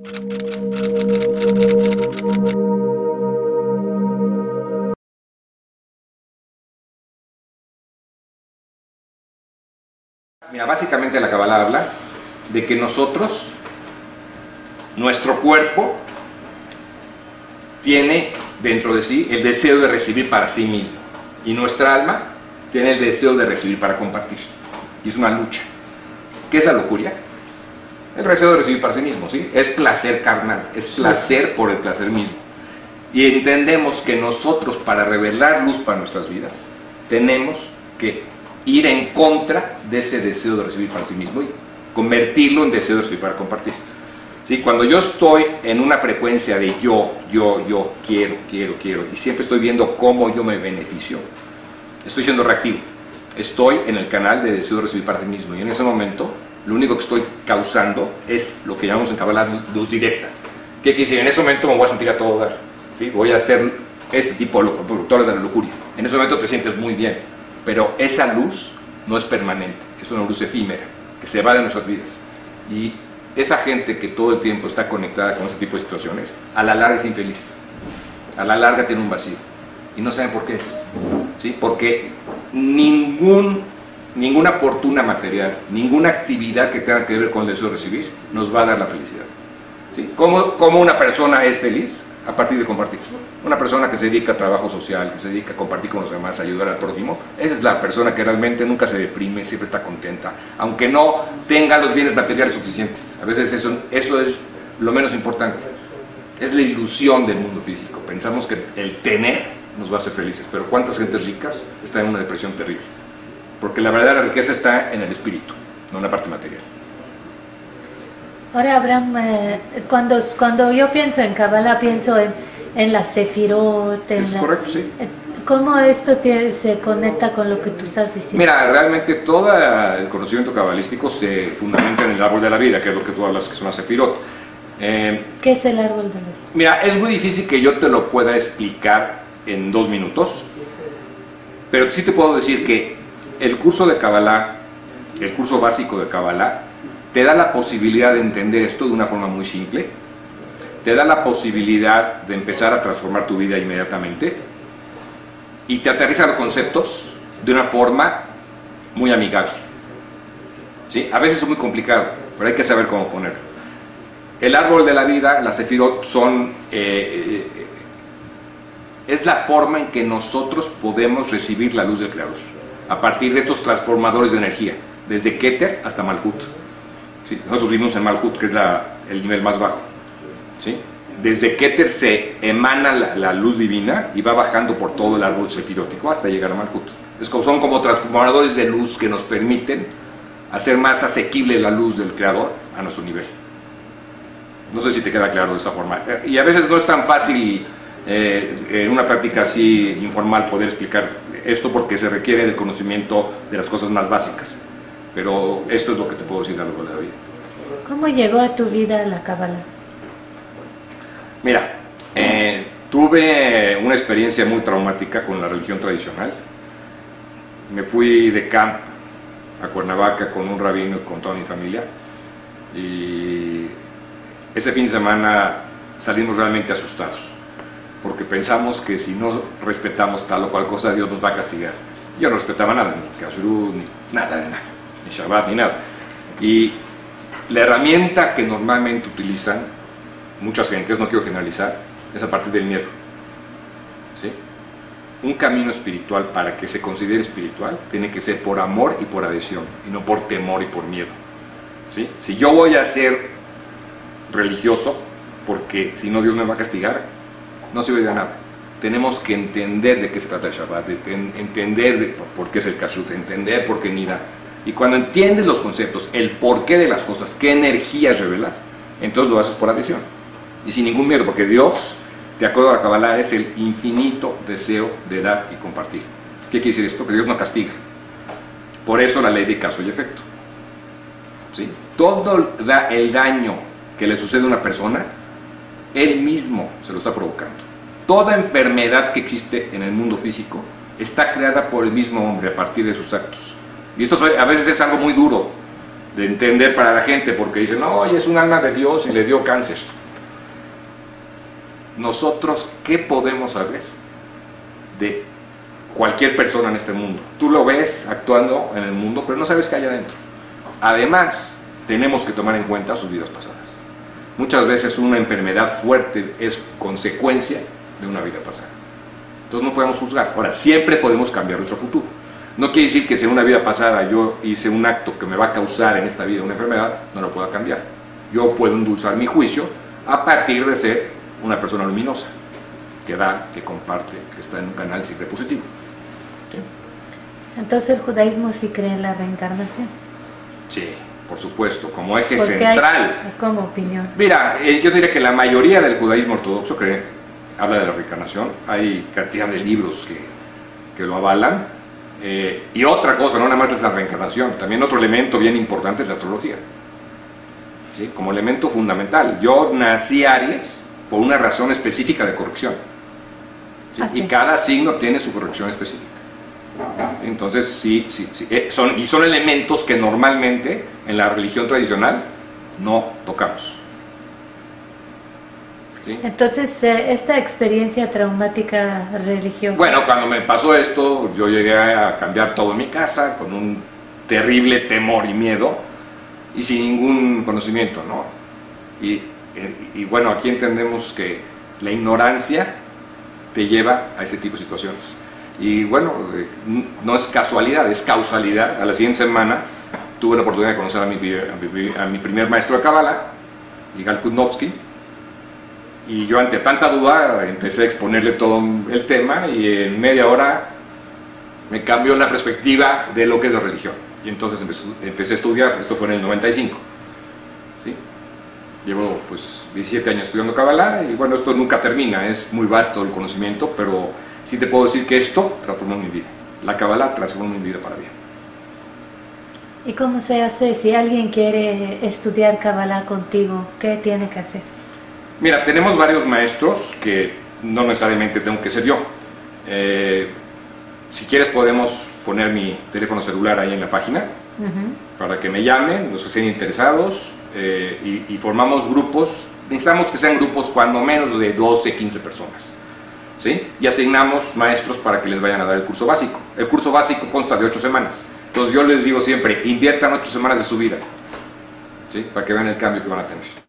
Mira, básicamente la Kabbalah habla de que nosotros, nuestro cuerpo, tiene dentro de sí el deseo de recibir para sí mismo y nuestra alma tiene el deseo de recibir para compartir. Y es una lucha. ¿Qué es la lujuria? El deseo de recibir para sí mismo, ¿sí? Es placer carnal, es placer por el placer mismo. Y entendemos que nosotros, para revelar luz para nuestras vidas, tenemos que ir en contra de ese deseo de recibir para sí mismo y convertirlo en deseo de recibir para compartir. ¿Sí? Cuando yo estoy en una frecuencia de yo, quiero, y siempre estoy viendo cómo yo me beneficio, estoy siendo reactivo. Estoy en el canal de deseo de recibir para sí mismo y en ese momento lo único que estoy causando es lo que llamamos en Kabbalah luz directa. ¿Qué quiere decir? En ese momento me voy a sentir a todo dar, ¿sí? Voy a ser este tipo de productores de la lujuria. En ese momento te sientes muy bien, pero esa luz no es permanente, es una luz efímera que se va de nuestras vidas. Y esa gente que todo el tiempo está conectada con ese tipo de situaciones, a la larga es infeliz, a la larga tiene un vacío y no saben por qué es, ¿sí? Porque ninguna fortuna material, ninguna actividad que tenga que ver con el deseo de recibir nos va a dar la felicidad, ¿sí? ¿Cómo una persona es feliz? A partir de compartir. Una persona que se dedica a trabajo social, que se dedica a compartir con los demás, a ayudar al prójimo, esa es la persona que realmente nunca se deprime, siempre está contenta, aunque no tenga los bienes materiales suficientes. A veces eso es lo menos importante. Es la ilusión del mundo físico. Pensamos que el tener nos va a hacer felices, pero ¿cuántas gentes ricas están en una depresión terrible? Porque la verdadera riqueza está en el espíritu, no en la parte material. Ahora, Abraham, cuando yo pienso en Kabbalah, pienso en la Sefirot. Es correcto, sí. ¿Cómo esto se conecta con lo que tú estás diciendo? Mira, realmente todo el conocimiento cabalístico se fundamenta en el árbol de la vida, que es lo que tú hablas, que son las Sefirot. ¿Qué es el árbol de la vida? Mira, es muy difícil que yo te lo pueda explicar en 2 minutos, pero sí te puedo decir que el curso de Kabbalah, el curso básico de Kabbalah, te da la posibilidad de entender esto de una forma muy simple, te da la posibilidad de empezar a transformar tu vida inmediatamente y te aterriza los conceptos de una forma muy amigable, ¿sí? A veces es muy complicado, pero hay que saber cómo ponerlo. El árbol de la vida, las Sefirot, es la forma en que nosotros podemos recibir la luz del Creador, a partir de estos transformadores de energía, desde Keter hasta Malhut. ¿Sí? Nosotros vivimos en Malhut, que es el nivel más bajo, ¿sí? Desde Keter se emana la luz divina y va bajando por todo el árbol sefirótico hasta llegar a Malhut. Son como transformadores de luz que nos permiten hacer más asequible la luz del Creador a nuestro nivel. No sé si te queda claro de esa forma. Y a veces no es tan fácil en una práctica así informal poder explicar esto porque se requiere del conocimiento de las cosas más básicas. Pero esto es lo que te puedo decir a lo largo de la vida. ¿Cómo llegó a tu vida la Kabbalah? Mira, tuve una experiencia muy traumática con la religión tradicional. Me fui de camp a Cuernavaca con un rabino y con toda mi familia. Y ese fin de semana salimos realmente asustados, porque pensamos que si no respetamos tal o cual cosa, Dios nos va a castigar. Yo no respetaba nada, ni kashrut, ni nada, ni Shabbat, ni nada. Y la herramienta que normalmente utilizan muchas gentes, no quiero generalizar, es a partir del miedo, ¿sí? Un camino espiritual, para que se considere espiritual, tiene que ser por amor y por adhesión, y no por temor y por miedo, ¿sí? Si yo voy a ser religioso, porque si no Dios me va a castigar, no sirve de nada. Tenemos que entender de qué se trata el Shabbat, entender por qué es el kashrut, entender por qué Nida. Y cuando entiendes los conceptos, el porqué de las cosas, qué energía revelar, entonces lo haces por adhesión y sin ningún miedo, porque Dios, de acuerdo a la Kabbalah, es el infinito deseo de dar y compartir. ¿Qué quiere decir esto? Que Dios no castiga. Por eso la ley de causa y efecto, ¿sí? Todo el daño que le sucede a una persona, él mismo se lo está provocando. Toda enfermedad que existe en el mundo físico está creada por el mismo hombre a partir de sus actos. Y esto a veces es algo muy duro de entender para la gente, porque dicen, no, oye, es un alma de Dios y le dio cáncer. Nosotros, ¿qué podemos saber de cualquier persona en este mundo? Tú lo ves actuando en el mundo, pero no sabes qué hay adentro. Además, tenemos que tomar en cuenta sus vidas pasadas. Muchas veces una enfermedad fuerte es consecuencia de una vida pasada. Entonces no podemos juzgar. Ahora, siempre podemos cambiar nuestro futuro. No quiere decir que si en una vida pasada yo hice un acto que me va a causar en esta vida una enfermedad, no lo pueda cambiar. Yo puedo endulzar mi juicio a partir de ser una persona luminosa, que da, que comparte, que está en un canal siempre positivo. ¿Sí? Entonces el judaísmo sí cree en la reencarnación. Sí, por supuesto, como eje Porque central. como opinión. Mira, yo diría que la mayoría del judaísmo ortodoxo habla de la reencarnación. Hay cantidad de libros que lo avalan. Y otra cosa, no nada más es la reencarnación, también otro elemento bien importante es la astrología. ¿Sí? Como elemento fundamental. Yo nací Aries por una razón específica de corrección. ¿Sí? Y cada signo tiene su corrección específica. Entonces, sí, son elementos que normalmente en la religión tradicional no tocamos. ¿Sí? Entonces, esta experiencia traumática religiosa... Bueno, cuando me pasó esto, yo llegué a cambiar todo en mi casa con un terrible temor y miedo y sin ningún conocimiento, ¿no? Y bueno, aquí entendemos que la ignorancia te lleva a este tipo de situaciones. Y bueno, no es casualidad, es causalidad. A la siguiente semana tuve la oportunidad de conocer a mi primer maestro de Kabbalah, Yigal Kudnovsky, y yo ante tanta duda empecé a exponerle todo el tema y en media hora me cambió la perspectiva de lo que es la religión. Y entonces empecé a estudiar, esto fue en el 95. ¿Sí? Llevo pues 17 años estudiando Kabbalah y bueno, esto nunca termina, es muy vasto el conocimiento, pero sí te puedo decir que esto transformó mi vida. La Kabbalah transformó mi vida para bien. ¿Y cómo se hace si alguien quiere estudiar Kabbalah contigo? ¿Qué tiene que hacer? Mira, tenemos varios maestros que no necesariamente tengo que ser yo. Si quieres podemos poner mi teléfono celular ahí en la página para que me llamen, los que estén interesados y formamos grupos. Necesitamos que sean grupos cuando menos de 12, 15 personas. ¿Sí? Y asignamos maestros para que les vayan a dar el curso básico. El curso básico consta de 8 semanas. Entonces yo les digo siempre, inviertan 8 semanas de su vida, ¿sí? Para que vean el cambio que van a tener.